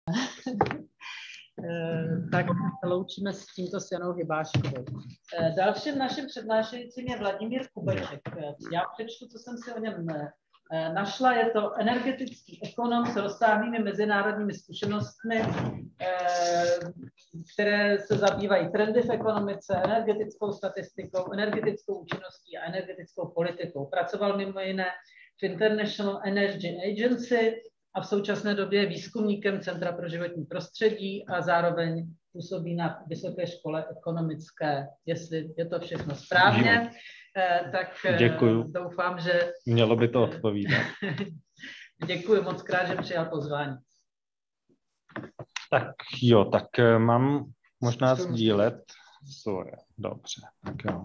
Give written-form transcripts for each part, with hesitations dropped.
Tak loučíme s tímto s Janou Hybáškovou. Dalším naším přednášejícím je Vladimír Kubeček. Já přečtu, co jsem si o něm našla. Je to energetický ekonom s rozsáhlými mezinárodními zkušenostmi, které se zabývají trendy v ekonomice, energetickou statistikou, energetickou účinností a energetickou politikou. Pracoval mimo jiné v International Energy Agency a v současné době je výzkumníkem Centra pro životní prostředí a zároveň působí na Vysoké škole ekonomické. Jestli je to všechno správně, tak děkuju. Doufám, že... Mělo by to odpovídat. Děkuji moc krát, že přijal pozvání. Tak jo, tak mám možná sdílet. Sorry, dobře, tak jo.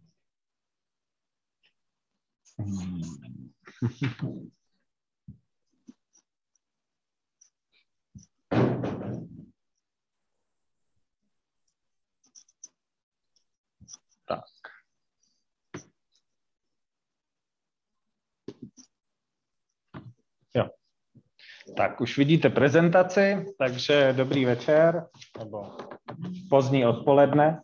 Tak. Jo. Tak už vidíte prezentaci, takže dobrý večer, nebo pozdní odpoledne.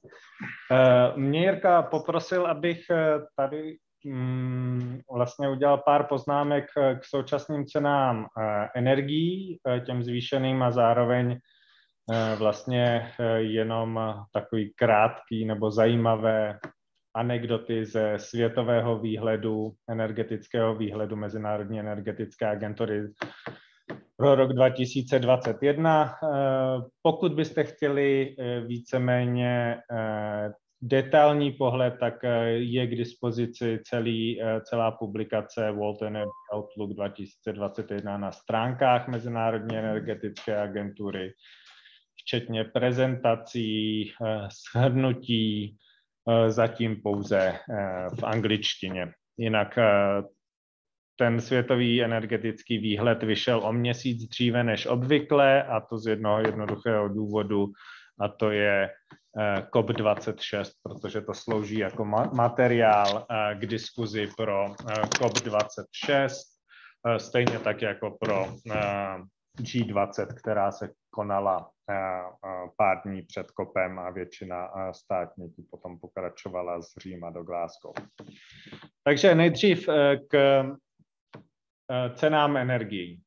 Mě Jirka poprosil, abych tady vlastně udělal pár poznámek k současným cenám energií, těm zvýšeným a zároveň vlastně jenom takový krátký nebo zajímavé anekdoty ze světového výhledu, energetického výhledu Mezinárodní energetické agentury pro rok 2021. Pokud byste chtěli víceméně detailní pohled, tak je k dispozici celá publikace World Energy Outlook 2021 na stránkách Mezinárodní energetické agentury, včetně prezentací, shrnutí, zatím pouze v angličtině. Jinak ten světový energetický výhled vyšel o měsíc dříve než obvykle, a to z jednoho jednoduchého důvodu, a to je COP26, protože to slouží jako materiál k diskuzi pro COP26, stejně tak jako pro G20, která se konala pár dní před COPem a většina státníků potom pokračovala z Říma do Glasgow. Takže nejdřív k cenám energií.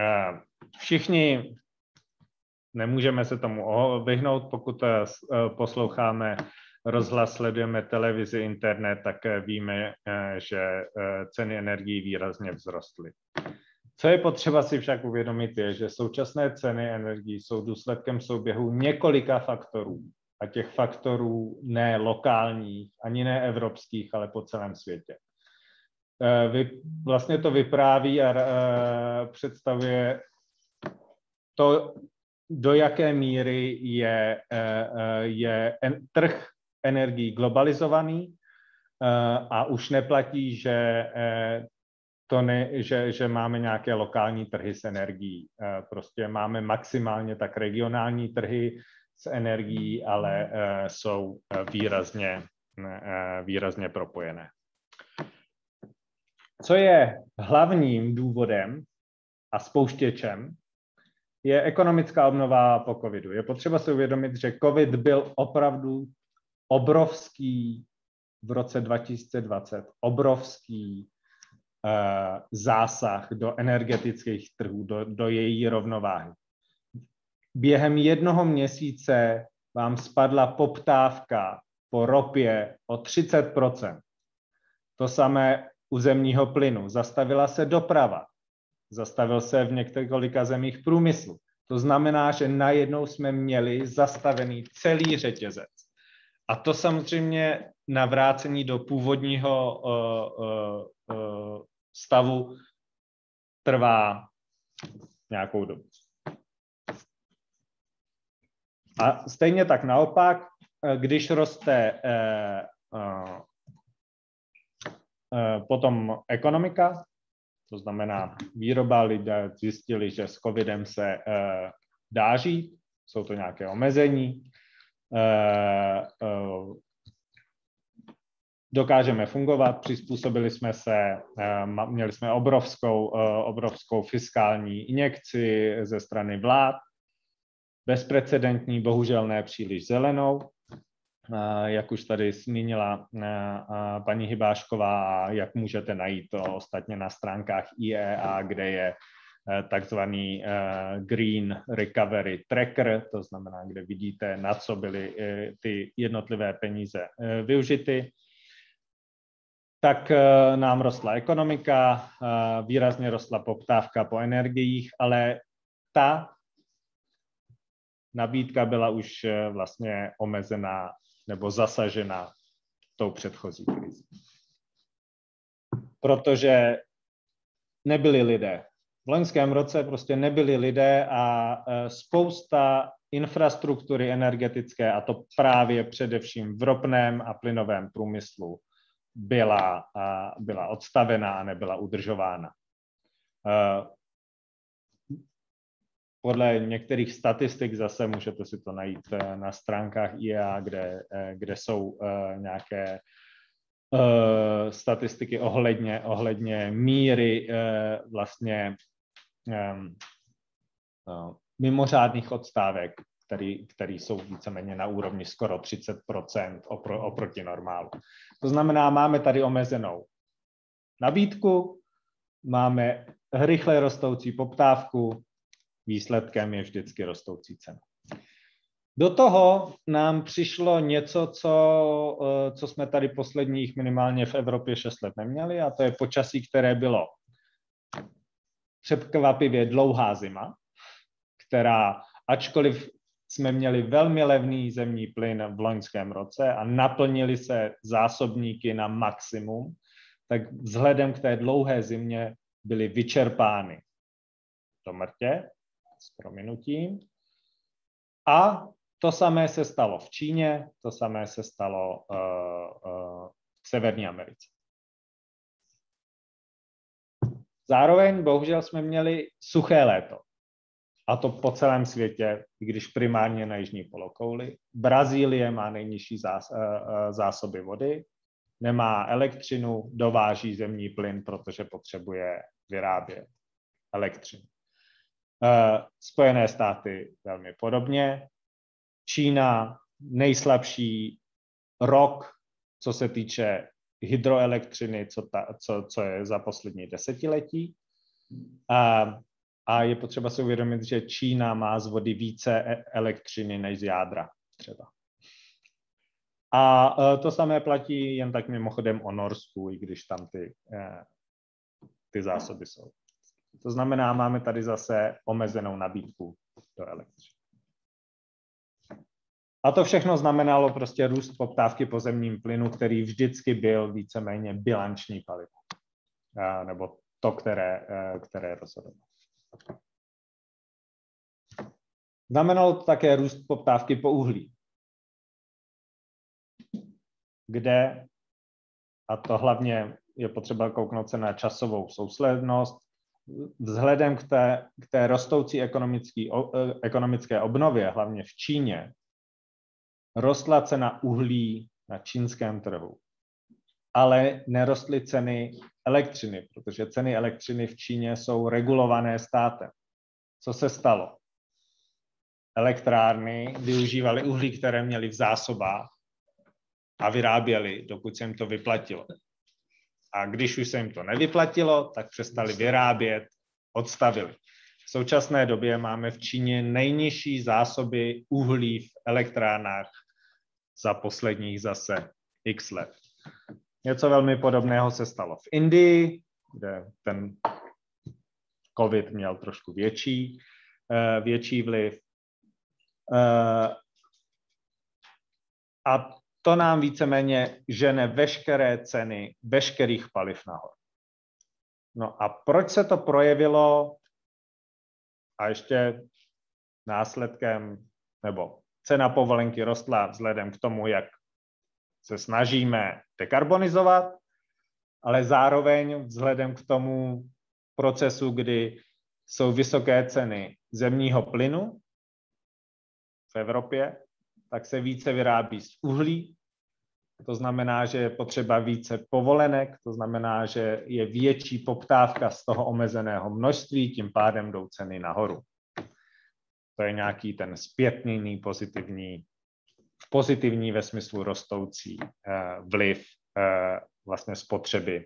Všichni nemůžeme se tomu vyhnout, pokud posloucháme rozhlas, sledujeme televizi, internet, tak víme, že ceny energií výrazně vzrostly. Co je potřeba si však uvědomit je, že současné ceny energií jsou důsledkem souběhu několika faktorů. A těch faktorů ne lokálních, ani ne evropských, ale po celém světě. Vlastně to vypráví a představuje to, do jaké míry je trh energií globalizovaný a už neplatí, že máme nějaké lokální trhy s energií. Prostě máme maximálně tak regionální trhy s energií, ale jsou výrazně propojené. Co je hlavním důvodem a spouštěčem, je ekonomická obnova po covidu. Je potřeba si uvědomit, že covid byl opravdu obrovský v roce 2020, obrovský zásah do energetických trhů, do její rovnováhy. Během jednoho měsíce vám spadla poptávka po ropě o 30%. To samé u zemního plynu. Zastavila se doprava. Zastavil se v několika zemích průmysl. To znamená, že najednou jsme měli zastavený celý řetězec. A to samozřejmě navrácení do původního stavu trvá nějakou dobu. A stejně tak naopak, když roste potom ekonomika, to znamená výroba, lidé zjistili, že s covidem se dá žít, jsou to nějaké omezení, dokážeme fungovat, přizpůsobili jsme se, měli jsme obrovskou fiskální injekci ze strany vlád bezprecedentní, bohužel ne příliš zelenou, jak už tady zmínila paní Hybášková, a jak můžete najít to ostatně na stránkách IEA, kde je takzvaný Green Recovery Tracker, to znamená, kde vidíte, na co byly ty jednotlivé peníze využity. Tak nám rostla ekonomika, výrazně rostla poptávka po energiích, ale ta nabídka byla už vlastně omezená nebo zasažena tou předchozí krizí. Protože nebyli lidé. V loňském roce prostě nebyli lidé a spousta infrastruktury energetické, a to právě především v ropném a plynovém průmyslu, byla odstavená a nebyla udržována. Podle některých statistik, zase můžete si to najít na stránkách IEA, kde jsou nějaké statistiky ohledně míry vlastně mimořádných odstávek, které jsou víceméně na úrovni skoro 30% oproti normálu. To znamená, máme tady omezenou nabídku, máme rychle rostoucí poptávku, výsledkem je vždycky rostoucí cena. Do toho nám přišlo něco, co jsme tady posledních minimálně v Evropě 6 let neměli, a to je počasí, které bylo překvapivě dlouhá zima, která, ačkoliv jsme měli velmi levný zemní plyn v loňském roce a naplnili se zásobníky na maximum, tak vzhledem k té dlouhé zimě byly vyčerpány do mrtě, s prominutím. A to samé se stalo v Číně, to samé se stalo v Severní Americe. Zároveň bohužel jsme měli suché léto. A to po celém světě, i když primárně na jižní polokouli. Brazílie má nejnižší zásoby vody, nemá elektřinu, dováží zemní plyn, protože potřebuje vyrábět elektřinu. Spojené státy velmi podobně. Čína nejslabší rok, co se týče hydroelektřiny, co je za poslední desetiletí. A je potřeba si uvědomit, že Čína má z vody více elektřiny než z jádra třeba. A to samé platí jen tak mimochodem o Norsku, i když tam ty zásoby jsou. To znamená, máme tady zase omezenou nabídku do elektřiny. A to všechno znamenalo prostě růst poptávky po zemním plynu, který vždycky byl víceméně bilanční palivo. Nebo to, které rozhodovalo. Znamenalo to také růst poptávky po uhlí, kde, a to hlavně je potřeba kouknout se na časovou souslednost, vzhledem k té rostoucí ekonomické obnově, hlavně v Číně, rostla cena uhlí na čínském trhu, ale nerostly ceny elektřiny, protože ceny elektřiny v Číně jsou regulované státem. Co se stalo? Elektrárny využívaly uhlí, které měly v zásobách a vyráběly, dokud se jim to vyplatilo. A když už se jim to nevyplatilo, tak přestali vyrábět, odstavili. V současné době máme v Číně nejnižší zásoby uhlí v elektrárnách za posledních zase x let. Něco velmi podobného se stalo v Indii, kde ten COVID měl trošku větší vliv. A to nám víceméně žene veškeré ceny veškerých paliv nahoru. No a proč se to projevilo a ještě následkem, nebo cena povolenky rostla vzhledem k tomu, jak se snažíme dekarbonizovat, ale zároveň vzhledem k tomu procesu, kdy jsou vysoké ceny zemního plynu v Evropě, tak se více vyrábí z uhlí. To znamená, že je potřeba více povolenek, to znamená, že je větší poptávka z toho omezeného množství, tím pádem jdou ceny nahoru. To je nějaký ten zpětný pozitivní ve smyslu rostoucí vliv vlastně spotřeby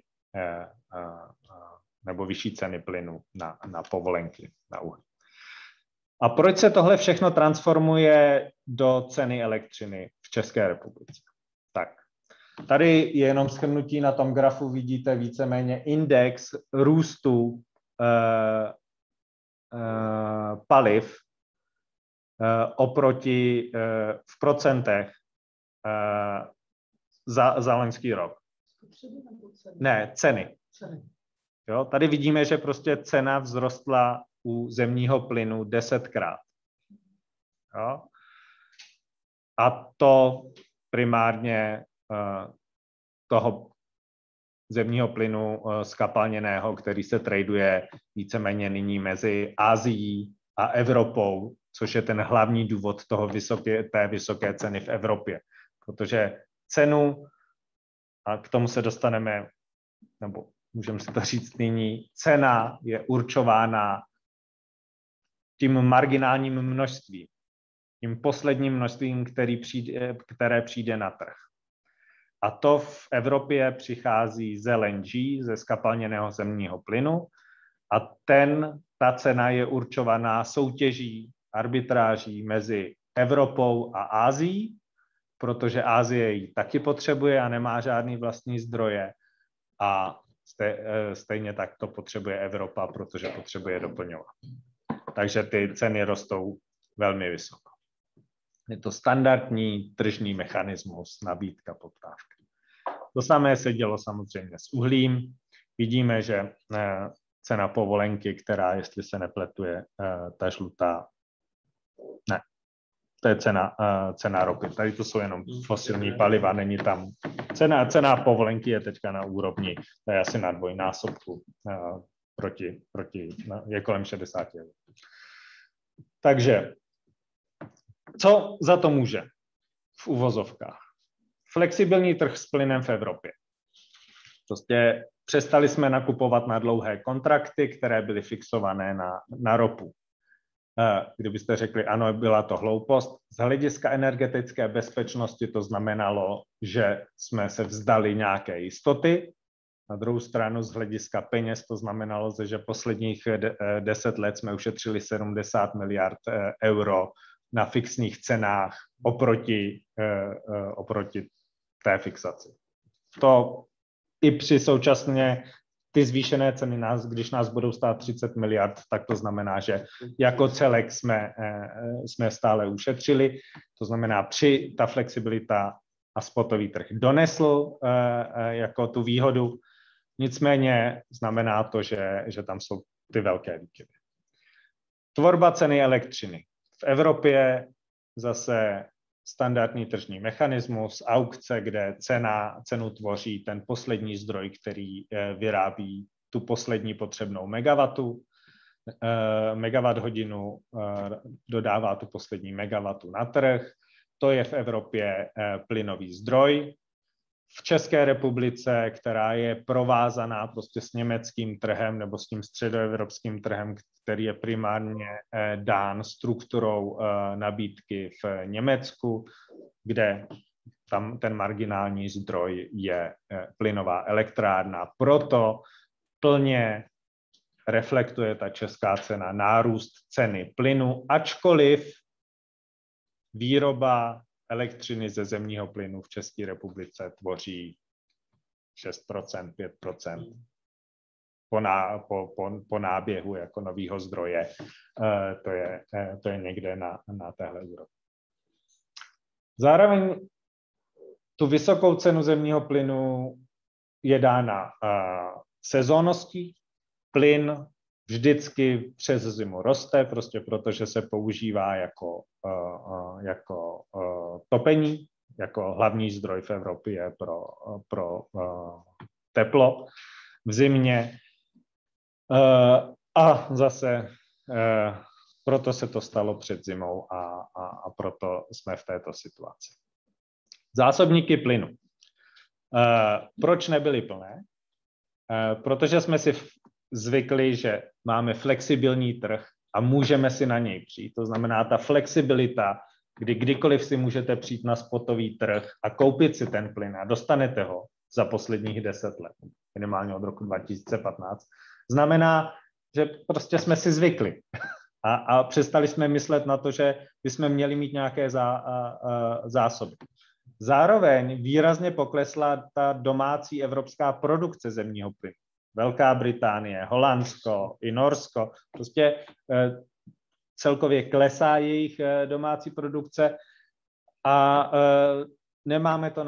nebo vyšší ceny plynu na povolenky, na uhlí. A proč se tohle všechno transformuje do ceny elektřiny v České republice? Tak, tady je jenom shrnutí, na tom grafu vidíte víceméně index růstu paliv oproti v procentech za loňský rok. Ne, ceny. Jo, tady vidíme, že prostě cena vzrostla u zemního plynu 10krát. Jo? A to primárně toho zemního plynu skapalněného, který se traduje víceméně nyní mezi Asií a Evropou, což je ten hlavní důvod té vysoké ceny v Evropě. Protože cenu, a k tomu se dostaneme, nebo můžeme si to říct nyní, cena je určována tím marginálním množstvím, tím posledním množstvím, které přijde na trh. A to v Evropě přichází z LNG, ze skapalněného zemního plynu, a ta cena je určovaná soutěží, arbitráží mezi Evropou a Asií, protože Asie ji taky potřebuje a nemá žádný vlastní zdroje, a stejně tak to potřebuje Evropa, protože potřebuje doplňovat. Takže ty ceny rostou velmi vysoko. Je to standardní tržní mechanismus, nabídka, poptávka. To samé se dělo samozřejmě s uhlím. Vidíme, že cena povolenky, která, jestli se nepletuje, ta žlutá, ne, to je cena ropy. Tady to jsou jenom fosilní paliva, není tam. Cena povolenky je teďka na úrovni, to je asi na dvojnásobku je kolem 60 €. Takže, co za to může v uvozovkách? Flexibilní trh s plynem v Evropě. Prostě přestali jsme nakupovat na dlouhé kontrakty, které byly fixované na ropu. Kdybyste řekli, ano, byla to hloupost, z hlediska energetické bezpečnosti to znamenalo, že jsme se vzdali nějaké jistoty. Na druhou stranu z hlediska peněz to znamenalo, že posledních 10 let jsme ušetřili 70 miliard euro na fixních cenách oproti té fixaci. To i při současně ty zvýšené ceny když nás budou stát 30 miliard, tak to znamená, že jako celek jsme stále ušetřili. To znamená, ta flexibilita a spotový trh donesl jako tu výhodu. Nicméně znamená to, že tam jsou ty velké výkyvy. Tvorba ceny elektřiny. V Evropě zase standardní tržní mechanismus, aukce, kde cenu tvoří ten poslední zdroj, který vyrábí tu poslední potřebnou megawatt hodinu, dodává tu poslední megawattu na trh. To je v Evropě plynový zdroj. V České republice, která je provázaná prostě s německým trhem nebo s tím středoevropským trhem, který je primárně dán strukturou nabídky v Německu, kde tam ten marginální zdroj je plynová elektrárna. Proto plně reflektuje ta česká cena nárůst ceny plynu, ačkoliv výroba elektřiny ze zemního plynu v České republice tvoří 6%, 5% po náběhu jako nového zdroje. To je někde na téhle úrovni. Zároveň tu vysokou cenu zemního plynu je dána sezónností. Plyn vždycky přes zimu roste, prostě protože se používá jako topení, jako hlavní zdroj v Evropě pro teplo v zimě. A zase proto se to stalo před zimou a proto jsme v této situaci. Zásobníky plynu. Proč nebyly plné? Protože jsme si zvykli, že máme flexibilní trh a můžeme si na něj přijít. To znamená ta flexibilita, kdy kdykoliv si můžete přijít na spotový trh a koupit si ten plyn a dostanete ho za posledních 10 let, minimálně od roku 2015, znamená, že prostě jsme si zvykli a přestali jsme myslet na to, že bychom měli mít nějaké zásoby. Zároveň výrazně poklesla ta domácí evropská produkce zemního plynu. Velká Británie, Holandsko i Norsko, prostě celkově klesá jejich domácí produkce a nemáme to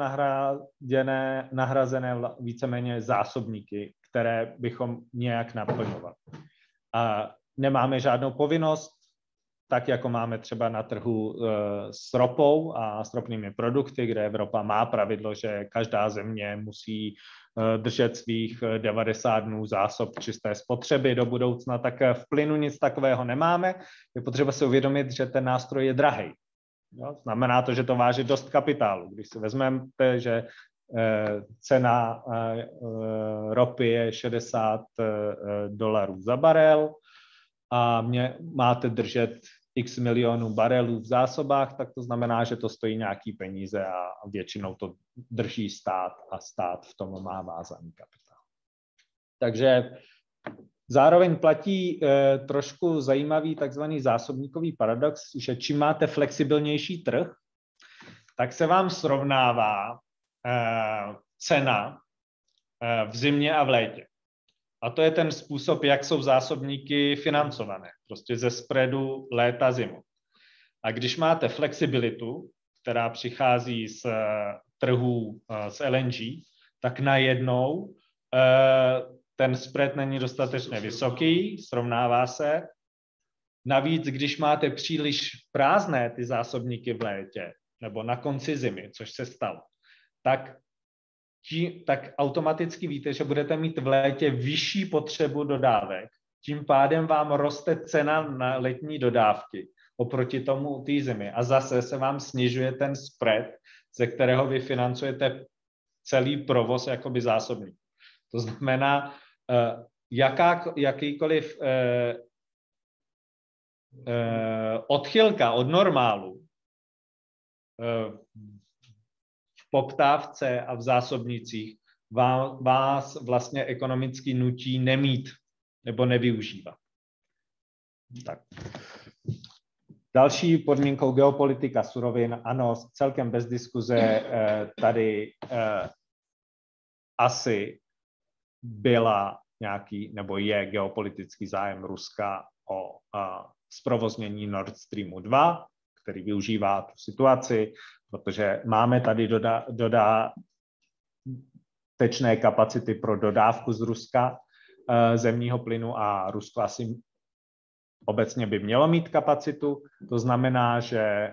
nahrazené víceméně zásobníky, které bychom nějak naplňovali. A nemáme žádnou povinnost, tak jako máme třeba na trhu s ropou a s ropnými produkty, kde Evropa má pravidlo, že každá země musí držet svých 90 dnů zásob čisté spotřeby do budoucna, tak v plynu nic takového nemáme. Je potřeba si uvědomit, že ten nástroj je drahý. Znamená to, že to váží dost kapitálu. Když si vezmeme, že cena ropy je $60 za barel a máte držet x milionů barelů v zásobách, tak to znamená, že to stojí nějaký peníze a většinou to drží stát a stát v tom má vázaný kapitál. Takže zároveň platí trošku zajímavý takzvaný zásobníkový paradox, že čím máte flexibilnější trh, tak se vám srovnává cena v zimě a v létě. A to je ten způsob, jak jsou zásobníky financované, prostě ze spreadu léta-zimu. A když máte flexibilitu, která přichází z trhů z LNG, tak najednou ten spread není dostatečně vysoký, srovnává se. Navíc, když máte příliš prázdné ty zásobníky v létě nebo na konci zimy, což se stalo, tak automaticky víte, že budete mít v létě vyšší potřebu dodávek. Tím pádem vám roste cena na letní dodávky oproti tomu té zimy. A zase se vám snižuje ten spread, ze kterého vy financujete celý provoz jakoby zásobník. To znamená, jakýkoliv odchylka od normálu v poptávce a v zásobnicích vás vlastně ekonomicky nutí nemít nebo nevyužívat. Tak. Další podmínkou geopolitika surovin, ano, celkem bez diskuze tady asi byla nějaký, nebo je geopolitický zájem Ruska o zprovoznění Nord Streamu 2, který využívá tu situaci, protože máme tady dodatečné kapacity pro dodávku z Ruska zemního plynu a Rusko asi obecně by mělo mít kapacitu. To znamená, že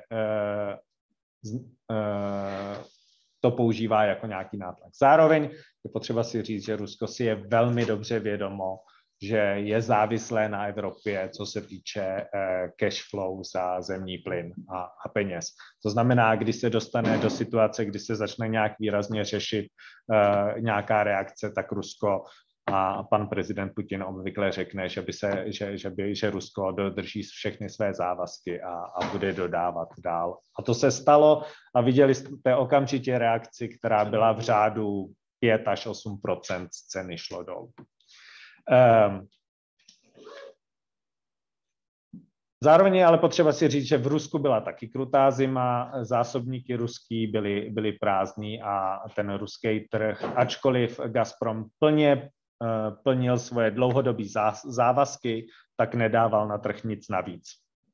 to používá jako nějaký nátlak. Zároveň je potřeba si říct, že Rusko si je velmi dobře vědomo, že je závislé na Evropě, co se týče cash flow za zemní plyn a peněz. To znamená, když se dostane do situace, kdy se začne nějak výrazně řešit nějaká reakce, tak Rusko a pan prezident Putin obvykle řekne, že Rusko dodrží všechny své závazky a bude dodávat dál. A to se stalo a viděli jste okamžitě reakci, která byla v řádu 5 až 8% z ceny šlo dolů. Zároveň je ale potřeba si říct, že v Rusku byla taky krutá zima, zásobníky ruský byly prázdný a ten ruský trh, ačkoliv Gazprom plně plnil svoje dlouhodobé závazky, tak nedával na trh nic navíc.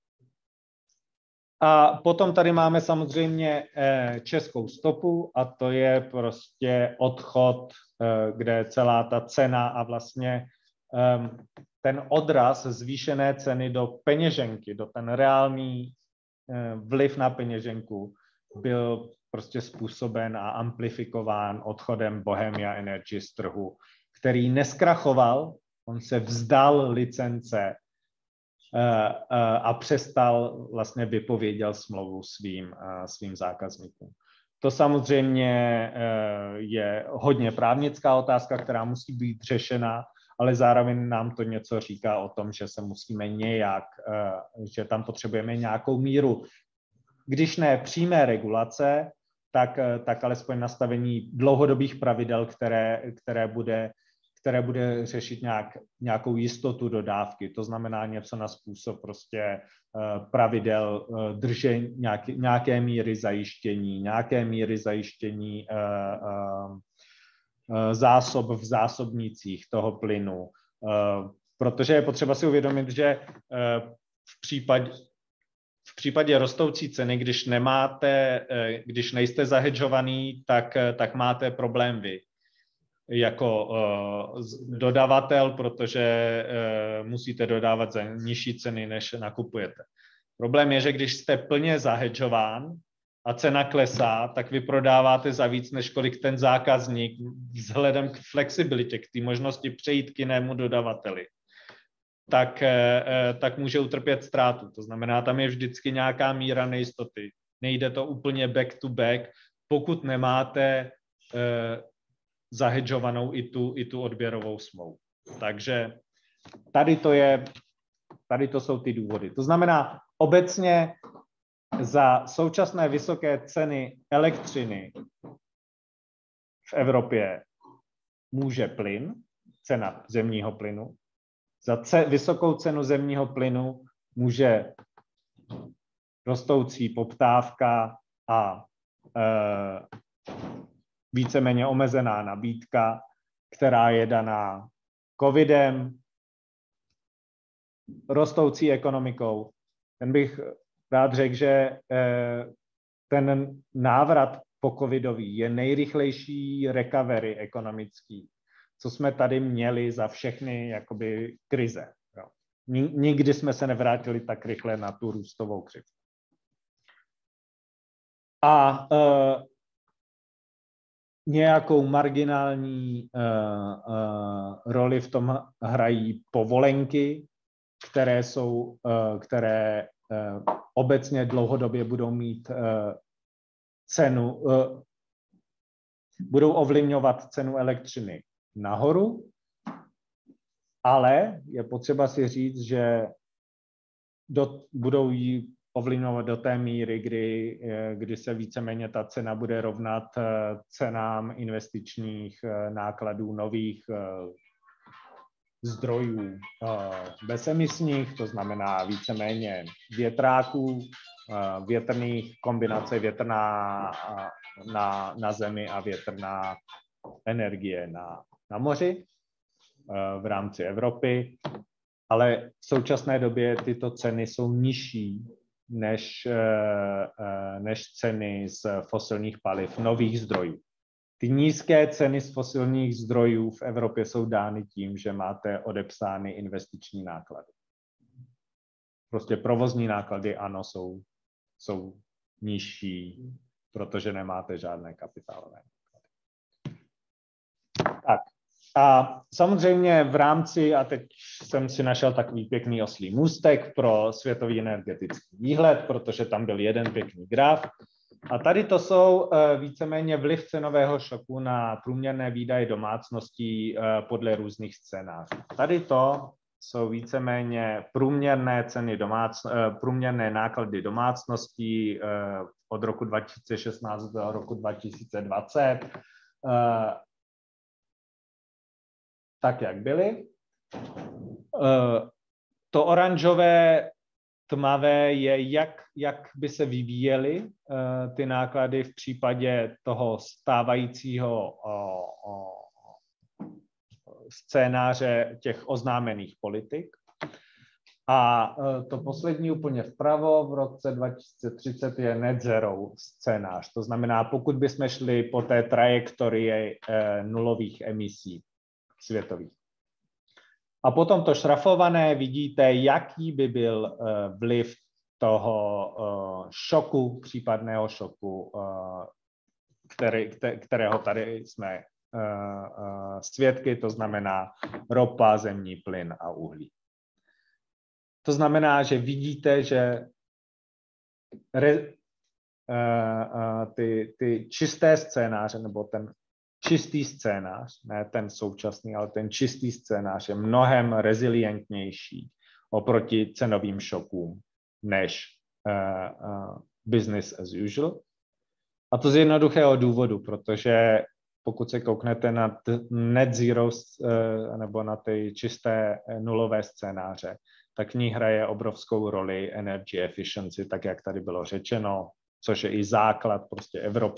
A potom tady máme samozřejmě českou stopu a to je prostě odchod, kde celá ta cena a vlastně ten odraz zvýšené ceny do peněženky, do ten reálný vliv na peněženku byl prostě způsoben a amplifikován odchodem Bohemia Energy z trhu, který neskrachoval, on se vzdal licence a přestal, vlastně vypověděl smlouvu svým zákazníkům. To samozřejmě je hodně právnická otázka, která musí být řešena ale zároveň nám to něco říká o tom, že se musíme nějak, že tam potřebujeme nějakou míru, když ne přímé regulace, tak alespoň nastavení dlouhodobých pravidel, které bude řešit nějakou jistotu dodávky. To znamená něco na způsob prostě pravidel držení, nějaké míry zajištění zásob v zásobnících toho plynu. Protože je potřeba si uvědomit, že v případě rostoucí ceny, když nejste zahedžovaný, tak máte problém vy jako dodavatel, protože musíte dodávat za nižší ceny, než nakupujete. Problém je, že když jste plně zahedžován a cena klesá, tak vy prodáváte za víc, než kolik ten zákazník vzhledem k flexibilitě, k té možnosti přejít k jinému dodavateli, tak může utrpět ztrátu. To znamená, tam je vždycky nějaká míra nejistoty. Nejde to úplně back to back, pokud nemáte zahedžovanou i tu odběrovou smlouvu. Takže tady to jsou ty důvody. To znamená, obecně za současné vysoké ceny elektřiny v Evropě může plyn, cena zemního plynu. Za vysokou cenu zemního plynu může rostoucí poptávka a víceméně omezená nabídka, která je daná covidem, rostoucí ekonomikou. Ten bych rád řekl, že ten návrat po covidový je nejrychlejší recovery ekonomický, co jsme tady měli za všechny jakoby krize. Jo. Nikdy jsme se nevrátili tak rychle na tu růstovou křivku. A nějakou marginální roli v tom hrají povolenky, které obecně dlouhodobě budou mít cenu, budou ovlivňovat cenu elektřiny nahoru, ale je potřeba si říct, že budou ji ovlivňovat do té míry, kdy se víceméně ta cena bude rovnat cenám investičních nákladů nových zdrojů bezemisních, to znamená víceméně větráků, větrných kombinace větrná na zemi a větrná energie na moři v rámci Evropy, ale v současné době tyto ceny jsou nižší než ceny z fosilních paliv, nových zdrojů. Ty nízké ceny z fosilních zdrojů v Evropě jsou dány tím, že máte odepsány investiční náklady. Prostě provozní náklady, ano, jsou nižší, protože nemáte žádné kapitálové náklady. Tak. A samozřejmě v rámci, a teď jsem si našel takový pěkný oslí můstek pro světový energetický výhled, protože tam byl jeden pěkný graf. A tady to jsou víceméně vliv cenového šoku na průměrné výdaje domácností podle různých scénářů. Tady to jsou víceméně průměrné náklady domácností od roku 2016 do roku 2020. Tak, jak byly. To oranžové tmavé je, jak by se vyvíjely ty náklady v případě toho stávajícího scénáře těch oznámených politik. A to poslední úplně vpravo v roce 2030 je net zero scénář. To znamená, pokud bychom šli po té trajektorii nulových emisí světových. A potom to šrafované vidíte, jaký by byl vliv toho šoku, případného šoku, kterého tady jsme svědky, to znamená ropa, zemní plyn a uhlí. To znamená, že vidíte, že ty čisté scénáře, nebo ten čistý scénář, ne ten současný, ale ten čistý scénář je mnohem rezilientnější oproti cenovým šokům než business as usual. A to z jednoduchého důvodu, protože pokud se kouknete na net zero nebo na ty čisté nulové scénáře, tak v ní hraje obrovskou roli energy efficiency, tak jak tady bylo řečeno, což je i základ prostě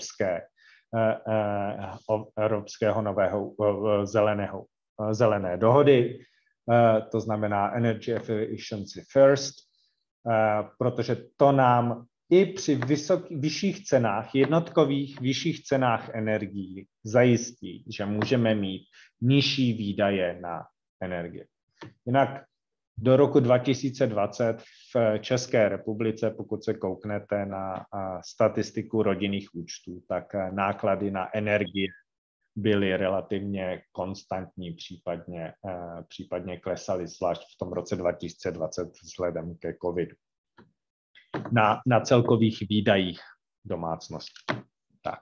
evropského nového zelené dohody. To znamená energy efficiency first, protože to nám i při vyšších cenách, jednotkových vyšších cenách energií zajistí, že můžeme mít nižší výdaje na energie. Jinak do roku 2020 v České republice, pokud se kouknete na statistiku rodinných účtů, tak náklady na energie byly relativně konstantní, případně klesaly, zvlášť v tom roce 2020 vzhledem ke covidu. Na celkových výdajích domácností. Tak.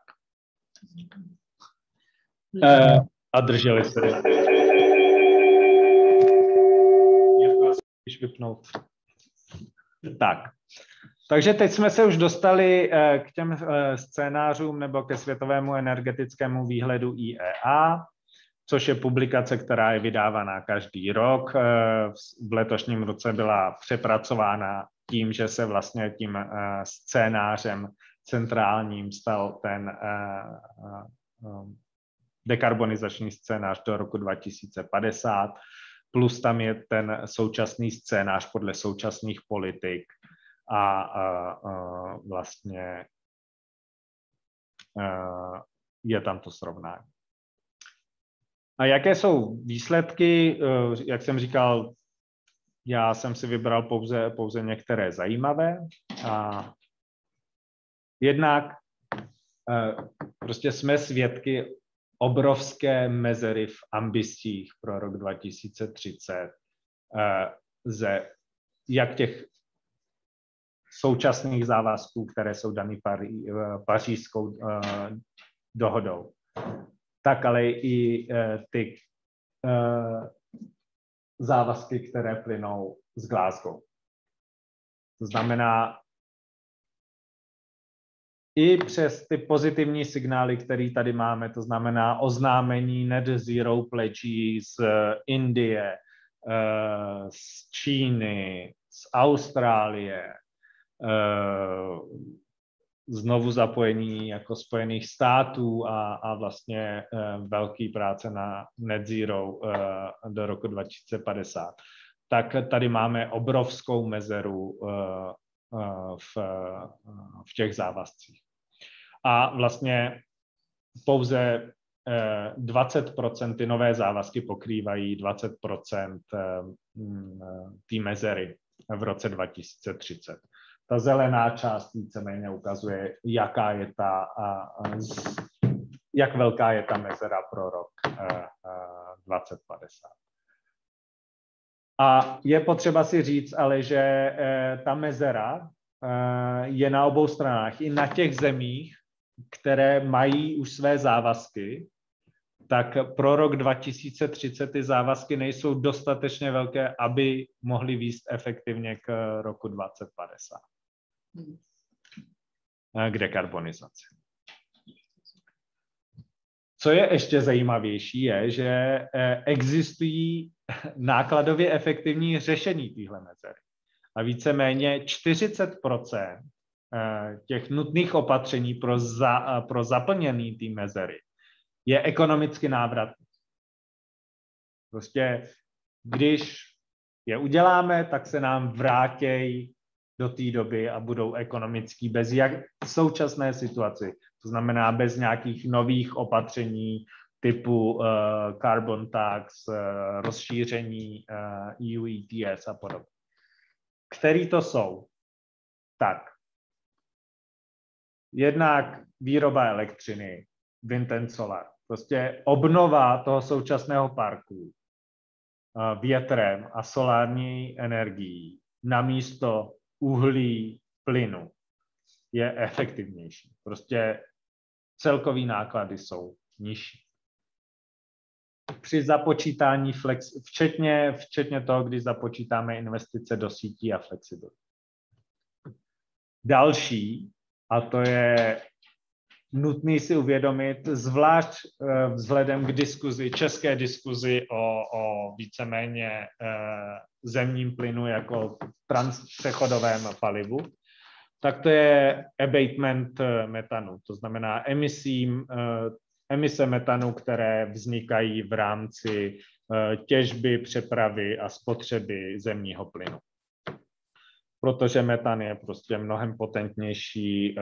A drželi se. Vypnout. Tak. Takže teď jsme se už dostali k těm scénářům nebo ke světovému energetickému výhledu IEA, což je publikace, která je vydávaná každý rok. V letošním roce byla přepracována tím, že se vlastně tím scénářem centrálním stal ten dekarbonizační scénář do roku 2050, plus tam je ten současný scénář podle současných politik a vlastně je tam to srovnání. A jaké jsou výsledky? Jak jsem říkal, já jsem si vybral pouze některé zajímavé. Jednak prostě jsme svědky obrovské mezery v ambicích pro rok 2030 jak těch současných závazků, které jsou dané Pařížskou dohodou, tak ale i ty závazky, které plynou z Glasgow. To znamená, i přes ty pozitivní signály, které tady máme, to znamená oznámení net zero pledge z Indie, z Číny, z Austrálie, znovu zapojení jako Spojených států a vlastně velký práce na net zero do roku 2050, tak tady máme obrovskou mezeru v těch závazcích. A vlastně pouze 20% ty nové závazky pokrývají 20% té mezery v roce 2030. Ta zelená část víceméně ukazuje, jak velká je ta mezera pro rok 2050. A je potřeba si říct, ale že ta mezera je na obou stranách. I na těch zemích, které mají už své závazky, tak pro rok 2030 ty závazky nejsou dostatečně velké, aby mohly vést efektivně k roku 2050. K dekarbonizaci. Co je ještě zajímavější, je, že existují nákladově efektivní řešení téhle mezery. A víceméně 40% těch nutných opatření pro zaplnění té mezery je ekonomicky návratný. Prostě když je uděláme, tak se nám vrátějí do té doby a budou ekonomický bez současné situaci. To znamená bez nějakých nových opatření typu carbon tax, rozšíření EU ETS a podobně. Který to jsou? Tak. Jednak výroba elektřiny, wind and solar. Prostě obnova toho současného parku větrem a solární energií namísto uhlí, plynu je efektivnější. Prostě celkový náklady jsou nižší. při započítání včetně toho, když započítáme investice do sítí a flexibilitu. Další, a to je nutný si uvědomit, zvlášť vzhledem k české diskuzi o víceméně zemním plynu jako přechodovém palivu, tak to je abatement metanu, to znamená emise metanu, které vznikají v rámci těžby, přepravy a spotřeby zemního plynu. Protože metan je prostě mnohem potentnější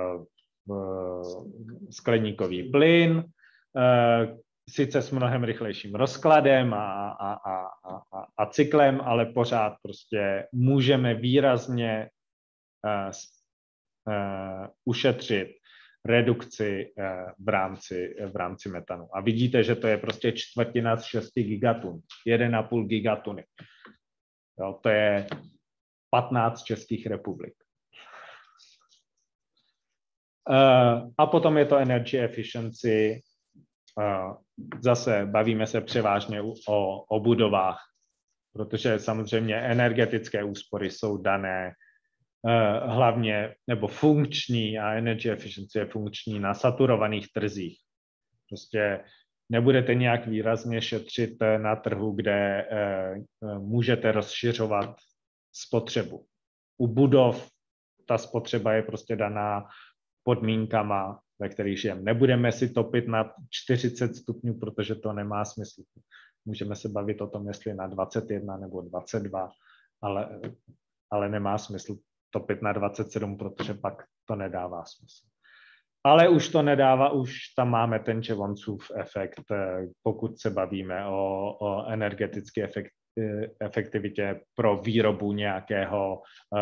skleníkový plyn, sice s mnohem rychlejším rozkladem a cyklem, ale pořád prostě můžeme výrazně ušetřit redukci v rámci metanu. A vidíte, že to je prostě 1/4 z 6 gigatun, 1,5 gigatuny. Jo, to je 15 českých republik. A potom je to energy efficiency. Zase bavíme se převážně o budovách, protože samozřejmě energetické úspory jsou dané hlavně, nebo funkční, a energy efficiency je funkční na saturovaných trzích. Prostě nebudete nějak výrazně šetřit na trhu, kde můžete rozšiřovat spotřebu. U budov ta spotřeba je prostě daná podmínkama, ve kterých žijeme. Nebudeme si topit na 40 stupňů, protože to nemá smysl. Můžeme se bavit o tom, jestli na 21 nebo 22, ale nemá smysl topit na 27, protože pak to nedává smysl. Ale už to nedává, už tam máme ten Jevonsův efekt, pokud se bavíme o energetické efektivitě pro výrobu nějakého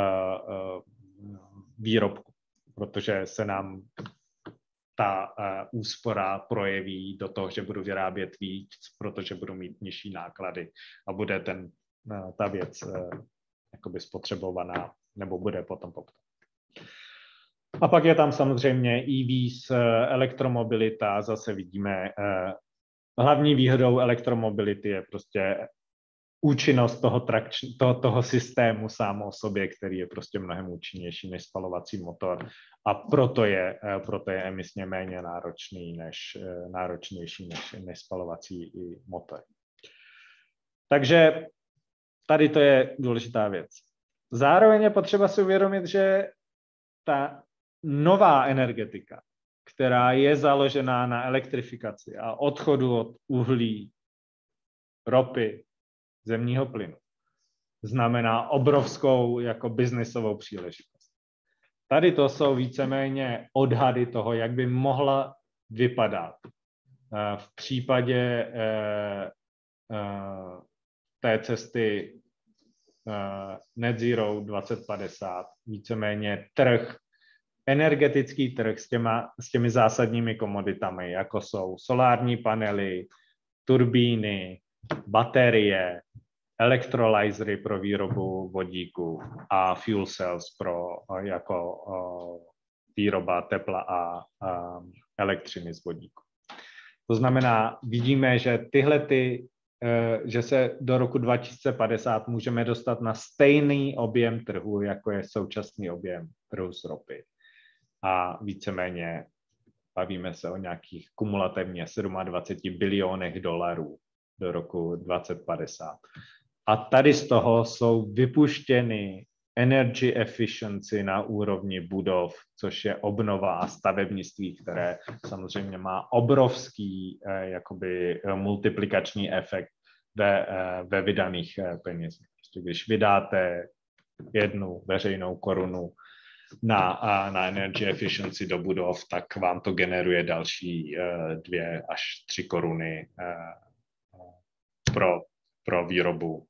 výrobku, protože se nám ta úspora projeví do toho, že budu vyrábět víc, protože budu mít nižší náklady a bude ta věc jakoby spotřebovaná, nebo bude potom poptávka. A pak je tam samozřejmě EVs, elektromobilita, zase vidíme, hlavní výhodou elektromobility je prostě účinnost toho systému sám o sobě, který je prostě mnohem účinnější než spalovací motor, a proto je emisně méně náročnější než spalovací motor. Takže tady to je důležitá věc. Zároveň je potřeba si uvědomit, že ta nová energetika, která je založená na elektrifikaci a odchodu od uhlí, ropy, zemního plynu, znamená obrovskou jako biznisovou příležitost. Tady to jsou víceméně odhady toho, jak by mohla vypadat v případě té cesty Net Zero 2050, víceméně energetický trh s těmi zásadními komoditami, jako jsou solární panely, turbíny, baterie, elektrolyzery pro výrobu vodíku a fuel cells jako výroba tepla a elektřiny z vodíku. To znamená, vidíme, že že se do roku 2050 můžeme dostat na stejný objem trhu, jako je současný objem trhu s ropy. A víceméně bavíme se o nějakých kumulativně 27 bilionech dolarů do roku 2050. A tady z toho jsou vypuštěny energy efficiency na úrovni budov, což je obnova a stavebnictví, které samozřejmě má obrovský jakoby multiplikační efekt ve vydaných penězích. Když vydáte 1 veřejnou korunu na energy efficiency do budov, tak vám to generuje další 2 až 3 koruny pro výrobu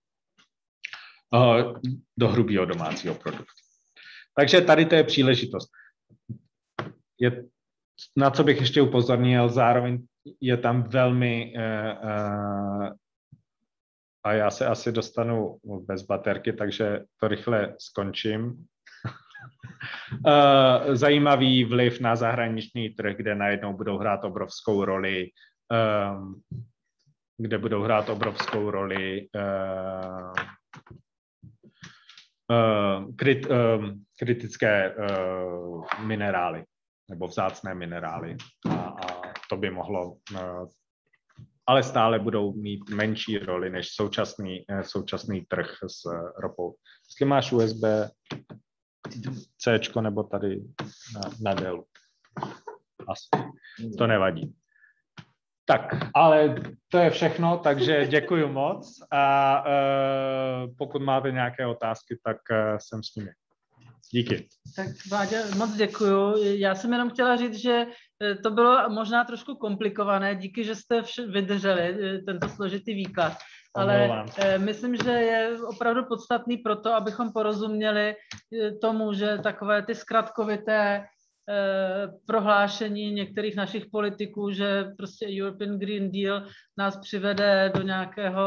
do hrubého domácího produktu. Takže tady to je příležitost. Na co bych ještě upozornil, zároveň je tam velmi, a já se asi dostanu bez baterky, takže to rychle skončím. Zajímavý vliv na zahraniční trh, kde najednou budou hrát obrovskou roli kde budou hrát obrovskou roli kritické minerály nebo vzácné minerály. A to by mohlo, ale stále budou mít menší roli než současný trh s ropou. Jestli máš USB C nebo tady na Dellu. Asi. To nevadí. Tak, ale to je všechno, takže děkuji moc a pokud máte nějaké otázky, tak jsem s nimi. Díky. Tak Váďo, moc děkuju. Já jsem jenom chtěla říct, že to bylo možná trošku komplikované, díky, že jste vydrželi tento složitý výklad. Ale myslím, že je opravdu podstatný proto, abychom porozuměli tomu, že takové ty zkratkovité prohlášení některých našich politiků, že prostě European Green Deal nás přivede do nějakého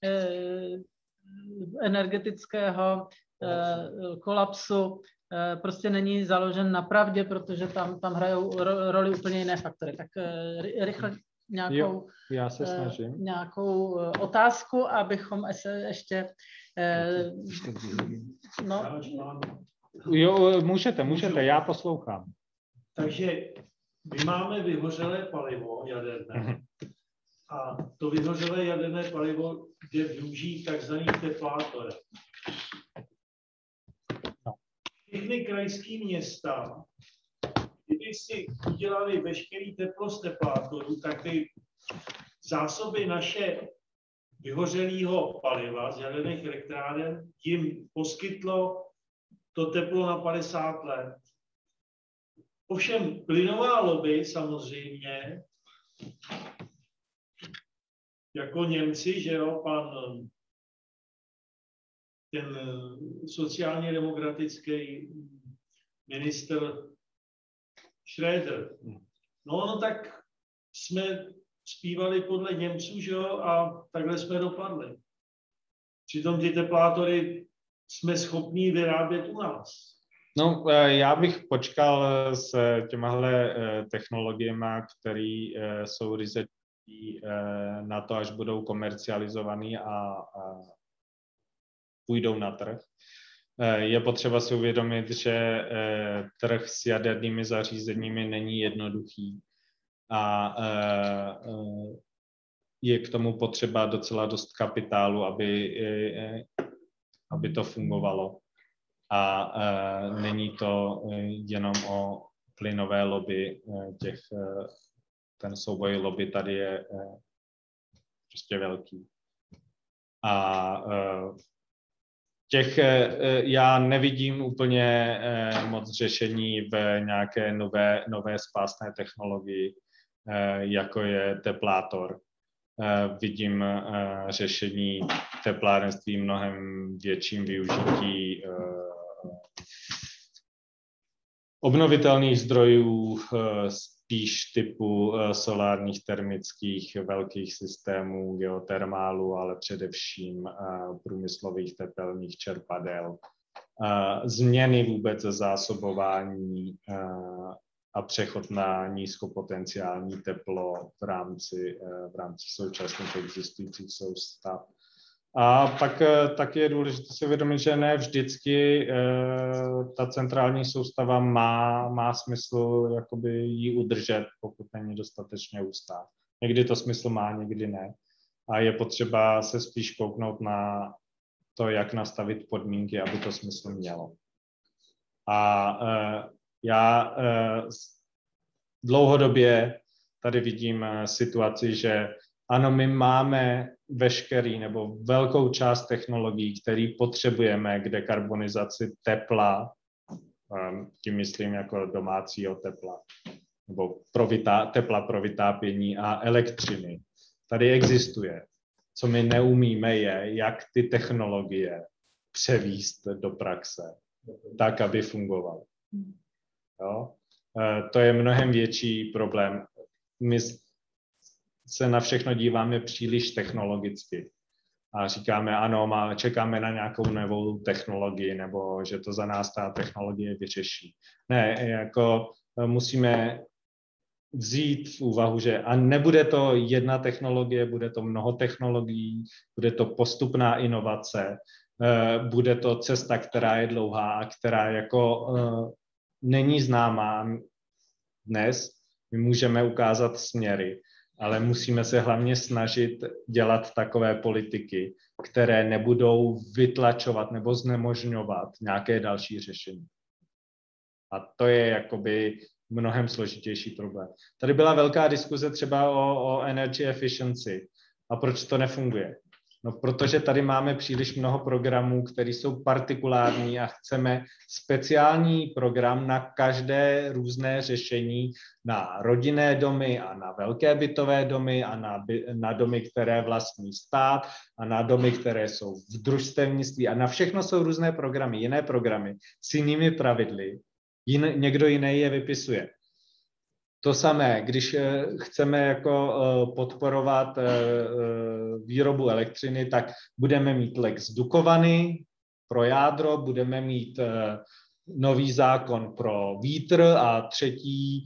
energetického kolapsu, prostě není založen na pravdě, protože tam hrajou roli úplně jiné faktory. Tak rychle já se snažím. Nějakou otázku, abychom ještě Jo, můžete, já poslouchám. Takže my máme vyhořelé palivo jaderné a to vyhořelé jaderné palivo jde využít takzvaný teplátor. Všechny krajské města, kdyby si udělali veškerý teplo z teplátorů, tak ty zásoby naše vyhořelého paliva z jaderných elektráren jim poskytlo to teplo na 50 let. Ovšem plynová lobby samozřejmě, jako Němci, že jo, ten sociálně demokratický ministr Schröder. No tak jsme zpívali podle Němců, že jo, a takhle jsme dopadli. Přitom ty teplátory jsme schopní vyrábět u nás. No, já bych počkal s těmahle technologiemi, které jsou ryze na to, až budou komercializovaný a půjdou na trh. Je potřeba si uvědomit, že trh s jadernými zařízeními není jednoduchý a je k tomu potřeba docela dost kapitálu, aby to fungovalo. A není to jenom o plynové lobby, ten souboj lobby tady je prostě velký. A já nevidím úplně moc řešení v nějaké nové spásné technologii, jako je teplátor. Vidím řešení teplárenství mnohem větším využití obnovitelných zdrojů, spíš typu solárních, termických, velkých systémů, geotermálu, ale především průmyslových tepelných čerpadel. Změny vůbec zásobování a přechod na nízkopotenciální teplo v rámci současných existujících soustav. A pak taky je důležité si uvědomit, že ne vždycky ta centrální soustava má smysl jakoby ji udržet, pokud není dostatečně hustá. Někdy to smysl má, někdy ne. A je potřeba se spíš kouknout na to, jak nastavit podmínky, aby to smysl mělo. A já dlouhodobě tady vidím situaci, že ano, my máme veškerý nebo velkou část technologií, které potřebujeme k dekarbonizaci tepla, tím myslím jako domácího tepla, nebo tepla pro vytápění a elektřiny. Tady existuje. Co my neumíme je, jak ty technologie převést do praxe, tak, aby fungovaly. Jo? To je mnohem větší problém. My se na všechno díváme příliš technologicky a říkáme, ano, čekáme na nějakou novou technologii, nebo že to za nás ta technologie vyřeší. Ne, jako musíme vzít v úvahu, že a nebude to jedna technologie, bude to mnoho technologií, bude to postupná inovace, bude to cesta, která je dlouhá a která jako není známá dnes. My můžeme ukázat směry, ale musíme se hlavně snažit dělat takové politiky, které nebudou vytlačovat nebo znemožňovat nějaké další řešení. A to je jakoby mnohem složitější problém. Tady byla velká diskuze třeba o energy efficiency. A proč to nefunguje? No, protože tady máme příliš mnoho programů, které jsou partikulární a chceme speciální program na každé různé řešení, na rodinné domy a na velké bytové domy a na domy, které vlastní stát a na domy, které jsou v družstevnictví a na všechno jsou různé programy, jiné programy s jinými pravidly. Někdo jiný je vypisuje. To samé, když chceme jako podporovat výrobu elektřiny, tak budeme mít lex Dukovany pro jádro, budeme mít nový zákon pro vítr a třetí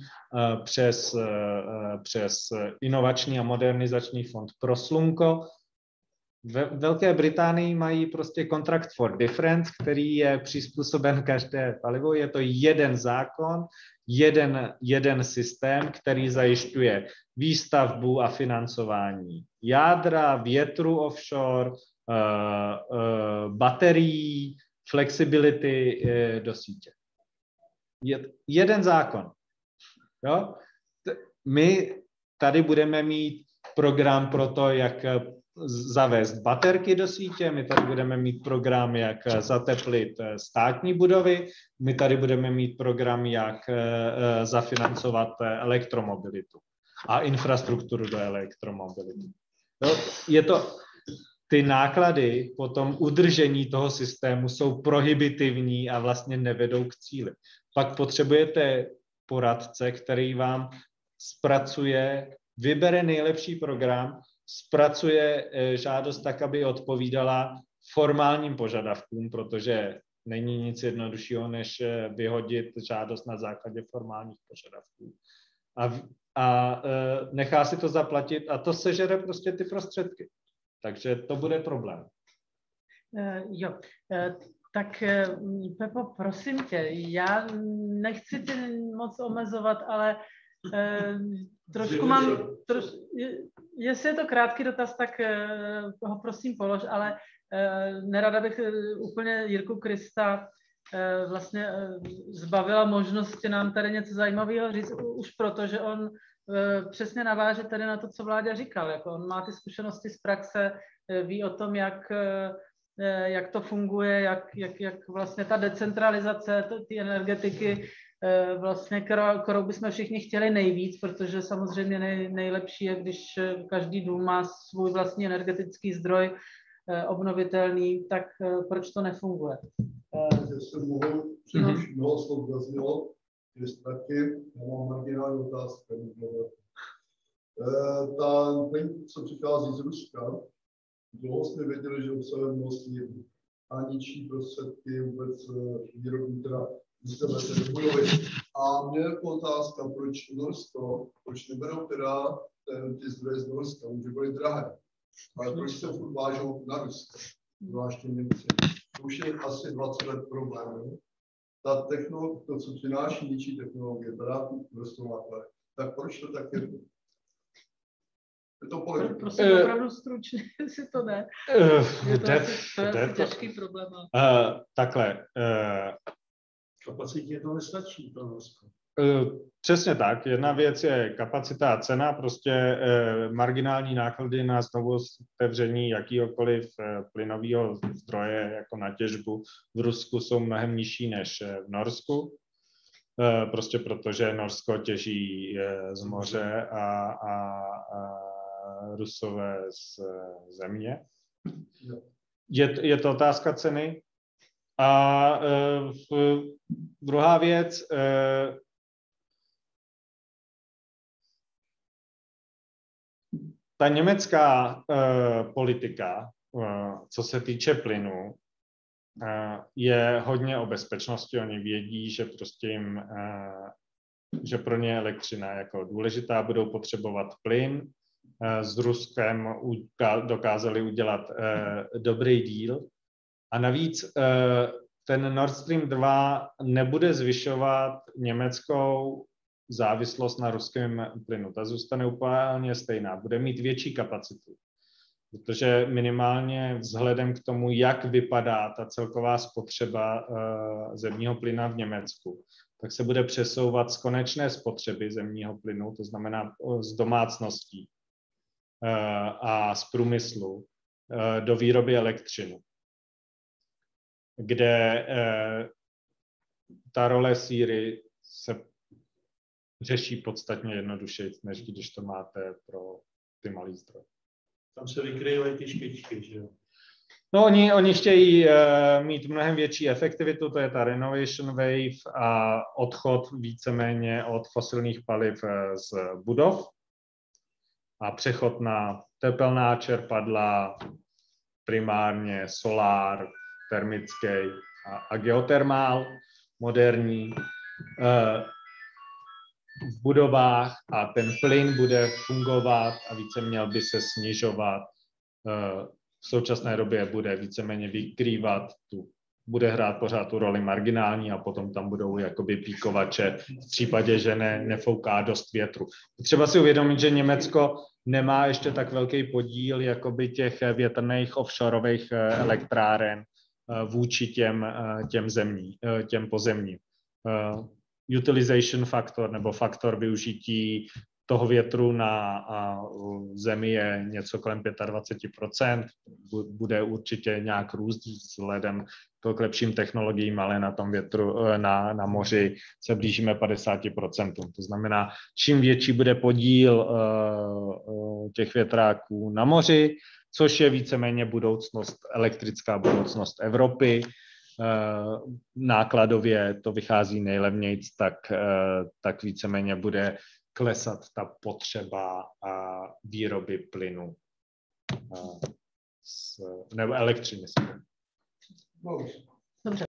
přes inovační a modernizační fond pro slunko. Ve Velké Británii mají prostě Contract for Difference, který je přizpůsoben každé palivo. Je to jeden zákon, jeden systém, který zajišťuje výstavbu a financování jádra, větru offshore, baterií, flexibility do sítě. Jeden zákon. Jo? My tady budeme mít program pro to, jak zavést baterky do sítě, my tady budeme mít program, jak zateplit státní budovy, my tady budeme mít program, jak zafinancovat elektromobilitu a infrastrukturu do elektromobility. Je to, ty náklady po tom udržení toho systému jsou prohibitivní a vlastně nevedou k cíli. Pak potřebujete poradce, který vám zpracuje, vybere nejlepší program, zpracuje žádost tak, aby odpovídala formálním požadavkům, protože není nic jednoduššího, než vyhodit žádost na základě formálních požadavků. A nechá si to zaplatit a to sežere prostě ty prostředky. Takže to bude problém. Jo, tak Pepo, prosím tě, já nechci tě moc omezovat, ale trošku mám, jestli je to krátký dotaz, tak ho prosím polož, ale nerada bych úplně Jirku Krista vlastně zbavila možnosti nám tady něco zajímavého říct, už proto, že on přesně naváže tady na to, co Vláďa říkal. Jako on má ty zkušenosti z praxe, ví o tom, jak to funguje, jak vlastně ta decentralizace ty energetiky, vlastně, kterou bychom všichni chtěli nejvíc, protože samozřejmě nejlepší je, když každý dům má svůj vlastní energetický zdroj obnovitelný, tak proč to nefunguje? Jestli mohu především mnoho slov zaznělo, že taky, já mám marginální otázku. Ten, co přichází z Ruska, dlouho jsme věděli, že obsahuje množství a ničí prostředky vůbec výrobní, teda instalace do budovy. A mě jako otázka, proč Norsko, proč neberou teda ty zdroje z Norska, může být drahé, ale proč se furt vážou na Rusko, zvláště Němci. Už je asi 20 let problémů. Ta technologie, to, co přináší ničí technologie, teda rostou náklady. Tak proč to tak je? Je to politika. Prosím, opravdu stručně, jestli to ne. To je těžký problém. Takhle. Kapacitě to nestačí pro Norsko. Přesně tak. Jedna věc je kapacita a cena, prostě marginální náklady na znovu otevření jakýhokoliv plynového zdroje jako na těžbu v Rusku jsou mnohem nižší než v Norsku. Prostě protože Norsko těží z moře a Rusové z země. Je to otázka ceny. A druhá věc, ta německá politika, co se týče plynu, je hodně o bezpečnosti. Oni vědí, že prostě jim že pro ně je elektřina jako důležitá, budou potřebovat plyn. S Ruskem dokázali udělat dobrý díl. A navíc ten Nord Stream 2 nebude zvyšovat německou závislost na ruském plynu. Ta zůstane úplně stejná. Bude mít větší kapacitu. Protože minimálně vzhledem k tomu, jak vypadá ta celková spotřeba zemního plyna v Německu, tak se bude přesouvat z konečné spotřeby zemního plynu, to znamená z domácností a z průmyslu, do výroby elektřiny, kde ta role síry se řeší podstatně jednodušeji, než když to máte pro ty malý zdroje. Tam se vykryjí ty špičky, že jo? No, oni chtějí mít mnohem větší efektivitu, to je ta renovation wave a odchod víceméně od fosilních paliv z budov a přechod na tepelná čerpadla, primárně solár, termický a geotermál, moderní. V budovách a ten plyn bude fungovat a více měl by se snižovat. V současné době bude víceméně vykrývat bude hrát pořád tu roli marginální a potom tam budou jakoby píkovače v případě, že nefouká dost větru. Třeba si uvědomit, že Německo nemá ještě tak velký podíl jakoby těch větrných offshoreových elektráren vůči těm pozemním. Utilization faktor nebo faktor využití toho větru na zemi je něco kolem 25%. Bude určitě nějak růst vzhledem k lepším technologiím, ale na tom větru, na moři se blížíme 50%. To znamená, čím větší bude podíl těch větráků na moři, což je víceméně elektrická budoucnost Evropy, nákladově to vychází nejlevnějc, tak víceméně bude klesat ta potřeba výroby plynu nebo elektřiny.